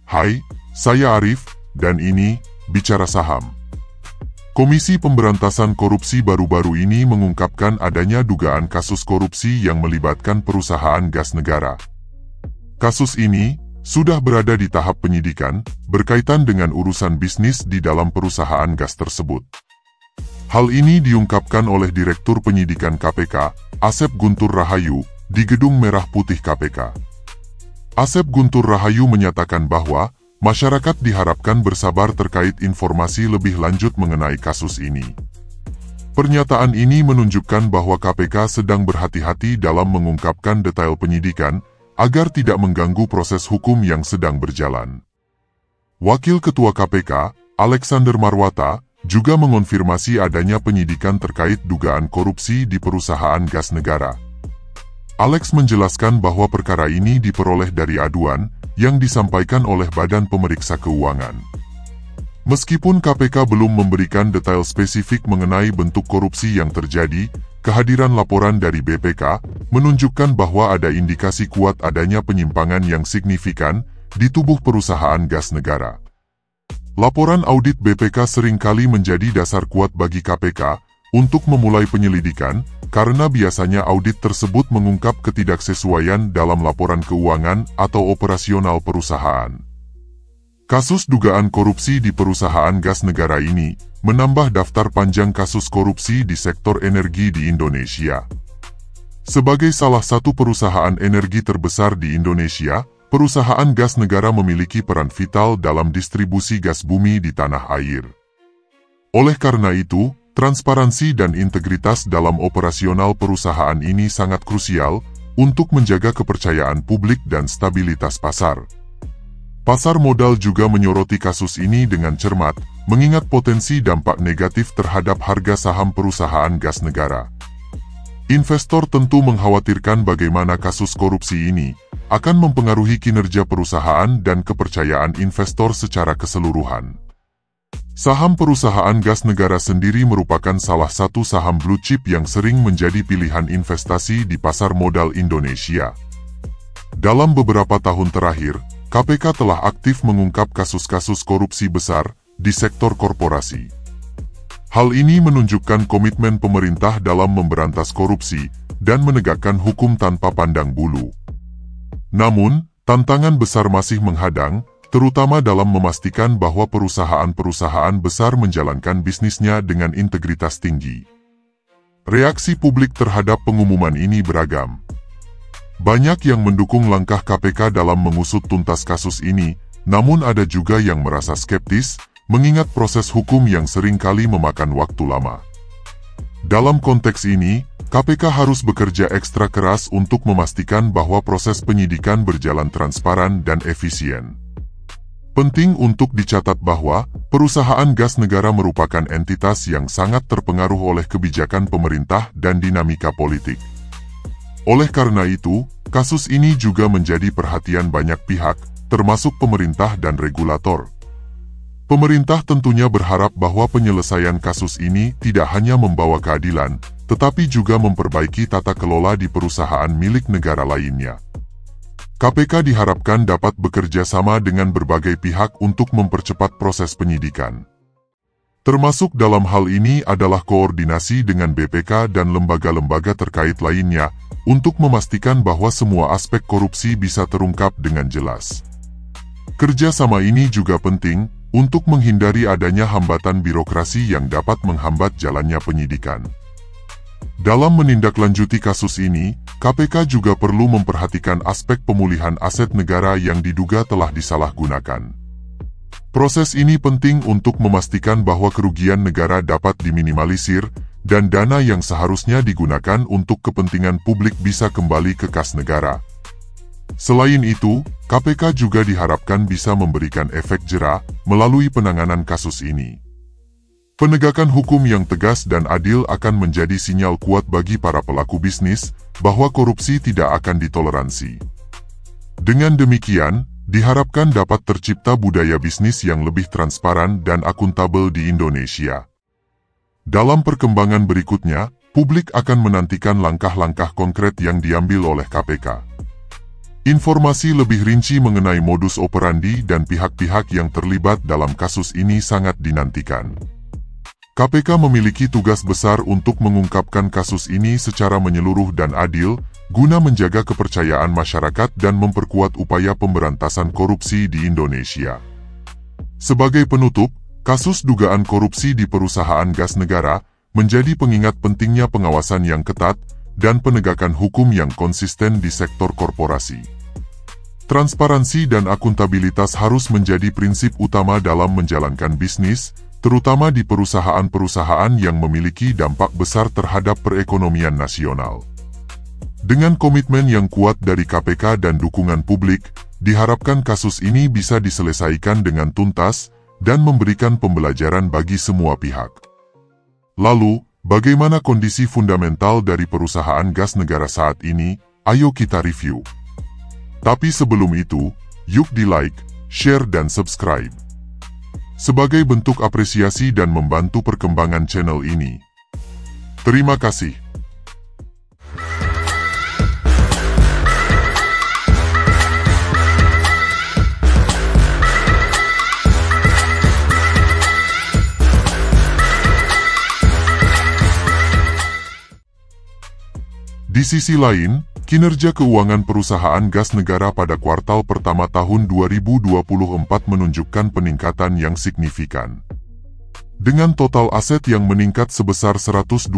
Hai, saya Arif, dan ini Bicara Saham. Komisi Pemberantasan Korupsi baru-baru ini mengungkapkan adanya dugaan kasus korupsi yang melibatkan perusahaan gas negara. Kasus ini sudah berada di tahap penyidikan berkaitan dengan urusan bisnis di dalam perusahaan gas tersebut. Hal ini diungkapkan oleh Direktur Penyidikan KPK, Asep Guntur Rahayu, di Gedung Merah Putih KPK. Asep Guntur Rahayu menyatakan bahwa masyarakat diharapkan bersabar terkait informasi lebih lanjut mengenai kasus ini. Pernyataan ini menunjukkan bahwa KPK sedang berhati-hati dalam mengungkapkan detail penyidikan agar tidak mengganggu proses hukum yang sedang berjalan. Wakil Ketua KPK, Alexander Marwata, juga mengonfirmasi adanya penyidikan terkait dugaan korupsi di perusahaan gas negara. Alex menjelaskan bahwa perkara ini diperoleh dari aduan yang disampaikan oleh Badan Pemeriksa Keuangan. Meskipun KPK belum memberikan detail spesifik mengenai bentuk korupsi yang terjadi, kehadiran laporan dari BPK menunjukkan bahwa ada indikasi kuat adanya penyimpangan yang signifikan di tubuh perusahaan gas negara. Laporan audit BPK seringkali menjadi dasar kuat bagi KPK untuk memulai penyelidikan, karena biasanya audit tersebut mengungkap ketidaksesuaian dalam laporan keuangan atau operasional perusahaan. Kasus dugaan korupsi di perusahaan gas negara ini menambah daftar panjang kasus korupsi di sektor energi di Indonesia. Sebagai salah satu perusahaan energi terbesar di Indonesia, perusahaan gas negara memiliki peran vital dalam distribusi gas bumi di tanah air. Oleh karena itu, transparansi dan integritas dalam operasional perusahaan ini sangat krusial untuk menjaga kepercayaan publik dan stabilitas pasar. Pasar modal juga menyoroti kasus ini dengan cermat, mengingat potensi dampak negatif terhadap harga saham perusahaan gas negara. Investor tentu mengkhawatirkan bagaimana kasus korupsi ini akan mempengaruhi kinerja perusahaan dan kepercayaan investor secara keseluruhan. Saham perusahaan gas negara sendiri merupakan salah satu saham blue chip yang sering menjadi pilihan investasi di pasar modal Indonesia. Dalam beberapa tahun terakhir, KPK telah aktif mengungkap kasus-kasus korupsi besar di sektor korporasi. Hal ini menunjukkan komitmen pemerintah dalam memberantas korupsi dan menegakkan hukum tanpa pandang bulu. Namun, tantangan besar masih menghadang, terutama dalam memastikan bahwa perusahaan-perusahaan besar menjalankan bisnisnya dengan integritas tinggi. Reaksi publik terhadap pengumuman ini beragam. Banyak yang mendukung langkah KPK dalam mengusut tuntas kasus ini, namun ada juga yang merasa skeptis, mengingat proses hukum yang seringkali memakan waktu lama. Dalam konteks ini, KPK harus bekerja ekstra keras untuk memastikan bahwa proses penyidikan berjalan transparan dan efisien. Penting untuk dicatat bahwa perusahaan gas negara merupakan entitas yang sangat terpengaruh oleh kebijakan pemerintah dan dinamika politik. Oleh karena itu, kasus ini juga menjadi perhatian banyak pihak, termasuk pemerintah dan regulator. Pemerintah tentunya berharap bahwa penyelesaian kasus ini tidak hanya membawa keadilan, tetapi juga memperbaiki tata kelola di perusahaan milik negara lainnya. KPK diharapkan dapat bekerja sama dengan berbagai pihak untuk mempercepat proses penyidikan. Termasuk dalam hal ini adalah koordinasi dengan BPK dan lembaga-lembaga terkait lainnya, untuk memastikan bahwa semua aspek korupsi bisa terungkap dengan jelas. Kerja sama ini juga penting, untuk menghindari adanya hambatan birokrasi yang dapat menghambat jalannya penyidikan. Dalam menindaklanjuti kasus ini, KPK juga perlu memperhatikan aspek pemulihan aset negara yang diduga telah disalahgunakan. Proses ini penting untuk memastikan bahwa kerugian negara dapat diminimalisir, dan dana yang seharusnya digunakan untuk kepentingan publik bisa kembali ke kas negara. Selain itu, KPK juga diharapkan bisa memberikan efek jera melalui penanganan kasus ini. Penegakan hukum yang tegas dan adil akan menjadi sinyal kuat bagi para pelaku bisnis bahwa korupsi tidak akan ditoleransi. Dengan demikian, diharapkan dapat tercipta budaya bisnis yang lebih transparan dan akuntabel di Indonesia. Dalam perkembangan berikutnya, publik akan menantikan langkah-langkah konkret yang diambil oleh KPK. Informasi lebih rinci mengenai modus operandi dan pihak-pihak yang terlibat dalam kasus ini sangat dinantikan. KPK memiliki tugas besar untuk mengungkapkan kasus ini secara menyeluruh dan adil, guna menjaga kepercayaan masyarakat dan memperkuat upaya pemberantasan korupsi di Indonesia. Sebagai penutup, kasus dugaan korupsi di perusahaan gas negara menjadi pengingat pentingnya pengawasan yang ketat dan penegakan hukum yang konsisten di sektor korporasi. Transparansi dan akuntabilitas harus menjadi prinsip utama dalam menjalankan bisnis, terutama di perusahaan-perusahaan yang memiliki dampak besar terhadap perekonomian nasional. Dengan komitmen yang kuat dari KPK dan dukungan publik, diharapkan kasus ini bisa diselesaikan dengan tuntas dan memberikan pembelajaran bagi semua pihak. Lalu, bagaimana kondisi fundamental dari perusahaan gas negara saat ini? Ayo kita review. Tapi sebelum itu, yuk di-like, share dan subscribe. Sebagai bentuk apresiasi dan membantu perkembangan channel ini. Terima kasih. Di sisi lain, kinerja keuangan perusahaan gas negara pada kuartal pertama tahun 2024 menunjukkan peningkatan yang signifikan. Dengan total aset yang meningkat sebesar 128,3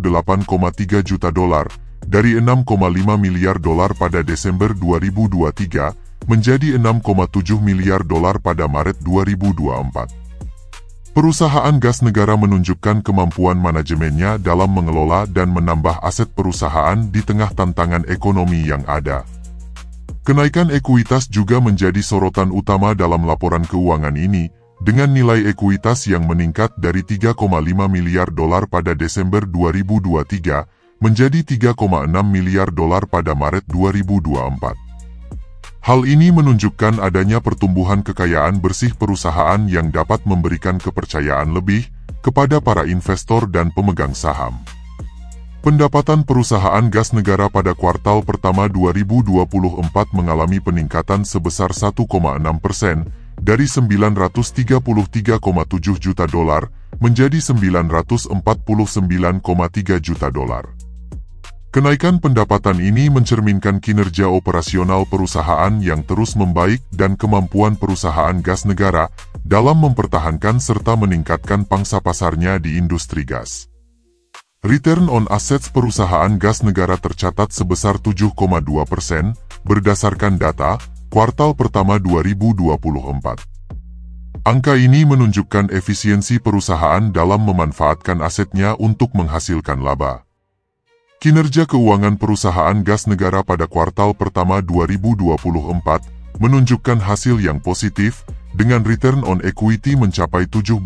juta dolar, dari 6,5 miliar dolar pada Desember 2023, menjadi 6,7 miliar dolar pada Maret 2024. Perusahaan gas negara menunjukkan kemampuan manajemennya dalam mengelola dan menambah aset perusahaan di tengah tantangan ekonomi yang ada. Kenaikan ekuitas juga menjadi sorotan utama dalam laporan keuangan ini, dengan nilai ekuitas yang meningkat dari 3,5 miliar dolar pada Desember 2023 menjadi 3,6 miliar dolar pada Maret 2024. Hal ini menunjukkan adanya pertumbuhan kekayaan bersih perusahaan yang dapat memberikan kepercayaan lebih kepada para investor dan pemegang saham. Pendapatan perusahaan gas negara pada kuartal pertama 2024 mengalami peningkatan sebesar 1,6% dari 933,7 juta dolar menjadi 949,3 juta dolar. Kenaikan pendapatan ini mencerminkan kinerja operasional perusahaan yang terus membaik dan kemampuan perusahaan gas negara dalam mempertahankan serta meningkatkan pangsa pasarnya di industri gas. Return on assets perusahaan gas negara tercatat sebesar 7,2% berdasarkan data kuartal pertama 2024. Angka ini menunjukkan efisiensi perusahaan dalam memanfaatkan asetnya untuk menghasilkan laba. Kinerja keuangan perusahaan gas negara pada kuartal pertama 2024 menunjukkan hasil yang positif, dengan return on equity mencapai 17,2%.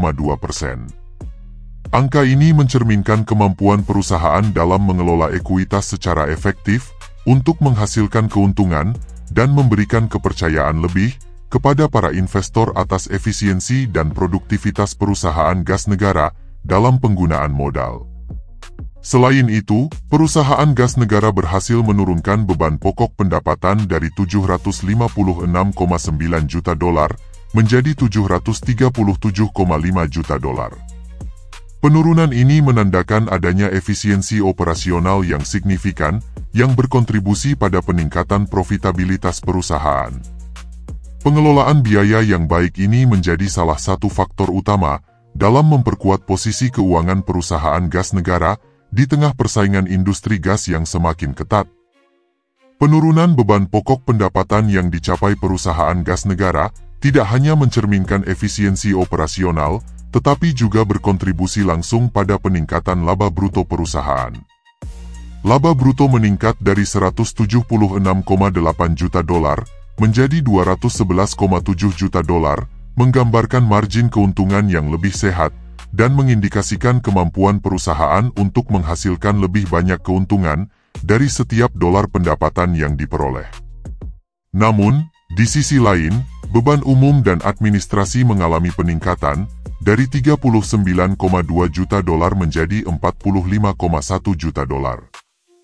Angka ini mencerminkan kemampuan perusahaan dalam mengelola ekuitas secara efektif, untuk menghasilkan keuntungan, dan memberikan kepercayaan lebih kepada para investor atas efisiensi dan produktivitas perusahaan gas negara dalam penggunaan modal. Selain itu, perusahaan gas negara berhasil menurunkan beban pokok pendapatan dari 756,9 juta dolar menjadi 737,5 juta dolar. Penurunan ini menandakan adanya efisiensi operasional yang signifikan yang berkontribusi pada peningkatan profitabilitas perusahaan. Pengelolaan biaya yang baik ini menjadi salah satu faktor utama dalam memperkuat posisi keuangan perusahaan gas negara di tengah persaingan industri gas yang semakin ketat. Penurunan beban pokok pendapatan yang dicapai perusahaan gas negara tidak hanya mencerminkan efisiensi operasional, tetapi juga berkontribusi langsung pada peningkatan laba bruto perusahaan. Laba bruto meningkat dari 176,8 juta dolar menjadi 211,7 juta dolar, menggambarkan margin keuntungan yang lebih sehat, dan mengindikasikan kemampuan perusahaan untuk menghasilkan lebih banyak keuntungan dari setiap dolar pendapatan yang diperoleh. Namun, di sisi lain, beban umum dan administrasi mengalami peningkatan dari 39,2 juta dolar menjadi 45,1 juta dolar.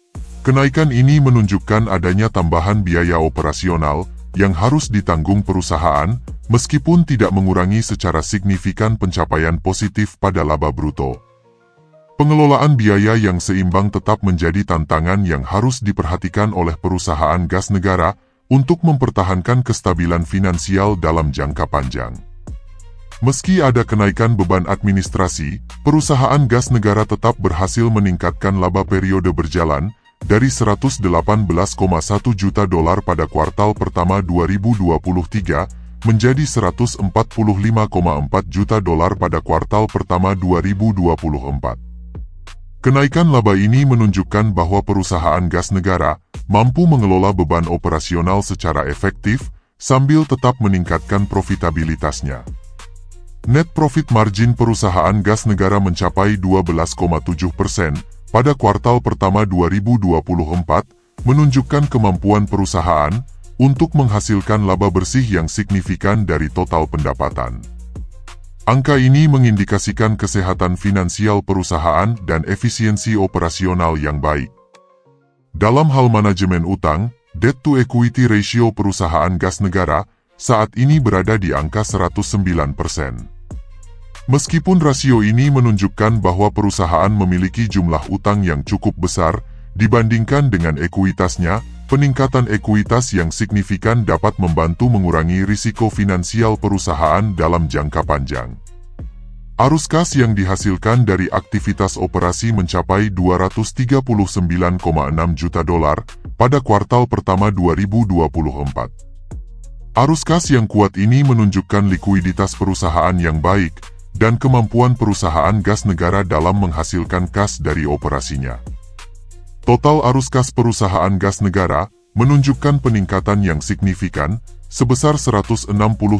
Kenaikan ini menunjukkan adanya tambahan biaya operasional yang harus ditanggung perusahaan, meskipun tidak mengurangi secara signifikan pencapaian positif pada laba bruto. Pengelolaan biaya yang seimbang tetap menjadi tantangan yang harus diperhatikan oleh perusahaan gas negara untuk mempertahankan kestabilan finansial dalam jangka panjang. Meski ada kenaikan beban administrasi, perusahaan gas negara tetap berhasil meningkatkan laba periode berjalan dari 118,1 juta dolar pada kuartal pertama 2023 menjadi 145,4 juta dolar pada kuartal pertama 2024. Kenaikan laba ini menunjukkan bahwa perusahaan gas negara mampu mengelola beban operasional secara efektif sambil tetap meningkatkan profitabilitasnya. Net profit margin perusahaan gas negara mencapai 12,7% pada kuartal pertama 2024, menunjukkan kemampuan perusahaan untuk menghasilkan laba bersih yang signifikan dari total pendapatan. Angka ini mengindikasikan kesehatan finansial perusahaan dan efisiensi operasional yang baik. Dalam hal manajemen utang, debt-to-equity ratio perusahaan gas negara saat ini berada di angka 109%. Meskipun rasio ini menunjukkan bahwa perusahaan memiliki jumlah utang yang cukup besar dibandingkan dengan ekuitasnya, peningkatan ekuitas yang signifikan dapat membantu mengurangi risiko finansial perusahaan dalam jangka panjang. Arus kas yang dihasilkan dari aktivitas operasi mencapai 239,6 juta dolar pada kuartal pertama 2024. Arus kas yang kuat ini menunjukkan likuiditas perusahaan yang baik dan kemampuan perusahaan gas negara dalam menghasilkan kas dari operasinya. Total arus kas perusahaan gas negara menunjukkan peningkatan yang signifikan sebesar 163,2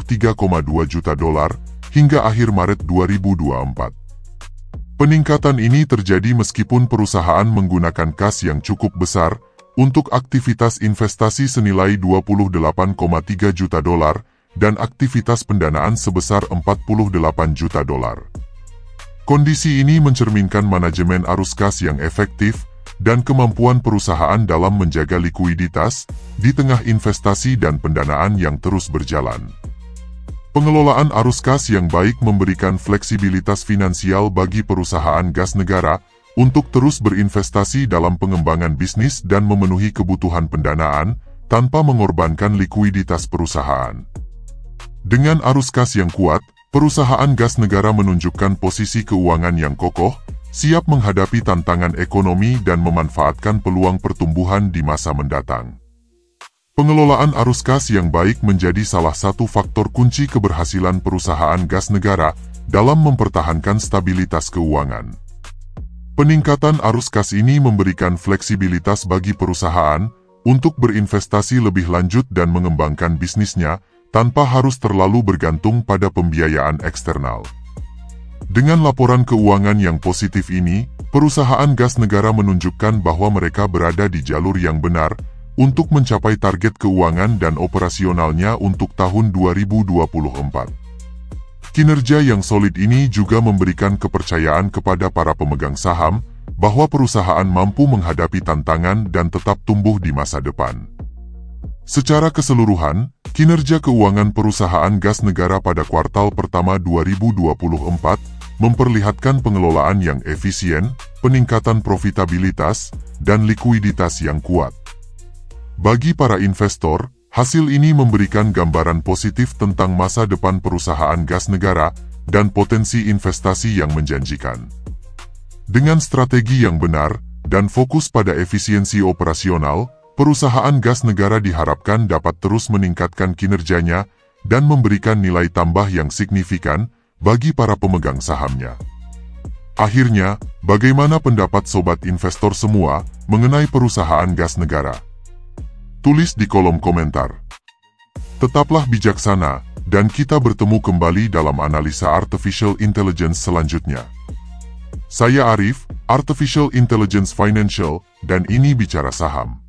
juta dolar hingga akhir Maret 2024. Peningkatan ini terjadi meskipun perusahaan menggunakan kas yang cukup besar untuk aktivitas investasi senilai 28,3 juta dolar dan aktivitas pendanaan sebesar 48 juta dolar. Kondisi ini mencerminkan manajemen arus kas yang efektif dan kemampuan perusahaan dalam menjaga likuiditas di tengah investasi dan pendanaan yang terus berjalan. Pengelolaan arus kas yang baik memberikan fleksibilitas finansial bagi perusahaan gas negara untuk terus berinvestasi dalam pengembangan bisnis dan memenuhi kebutuhan pendanaan tanpa mengorbankan likuiditas perusahaan. Dengan arus kas yang kuat, perusahaan gas negara menunjukkan posisi keuangan yang kokoh, siap menghadapi tantangan ekonomi dan memanfaatkan peluang pertumbuhan di masa mendatang. Pengelolaan arus kas yang baik menjadi salah satu faktor kunci keberhasilan perusahaan gas negara dalam mempertahankan stabilitas keuangan. Peningkatan arus kas ini memberikan fleksibilitas bagi perusahaan untuk berinvestasi lebih lanjut dan mengembangkan bisnisnya tanpa harus terlalu bergantung pada pembiayaan eksternal. Dengan laporan keuangan yang positif ini, perusahaan gas negara menunjukkan bahwa mereka berada di jalur yang benar untuk mencapai target keuangan dan operasionalnya untuk tahun 2024. Kinerja yang solid ini juga memberikan kepercayaan kepada para pemegang saham bahwa perusahaan mampu menghadapi tantangan dan tetap tumbuh di masa depan. Secara keseluruhan, kinerja keuangan perusahaan gas negara pada kuartal pertama 2024 memperlihatkan pengelolaan yang efisien, peningkatan profitabilitas, dan likuiditas yang kuat. Bagi para investor, hasil ini memberikan gambaran positif tentang masa depan perusahaan gas negara dan potensi investasi yang menjanjikan. Dengan strategi yang benar dan fokus pada efisiensi operasional, perusahaan gas negara diharapkan dapat terus meningkatkan kinerjanya dan memberikan nilai tambah yang signifikan bagi para pemegang sahamnya. Akhirnya, bagaimana pendapat sobat investor semua mengenai perusahaan gas negara? Tulis di kolom komentar. Tetaplah bijaksana, dan kita bertemu kembali dalam analisa Artificial Intelligence selanjutnya. Saya Arif, Artificial Intelligence Financial, dan ini Bicara Saham.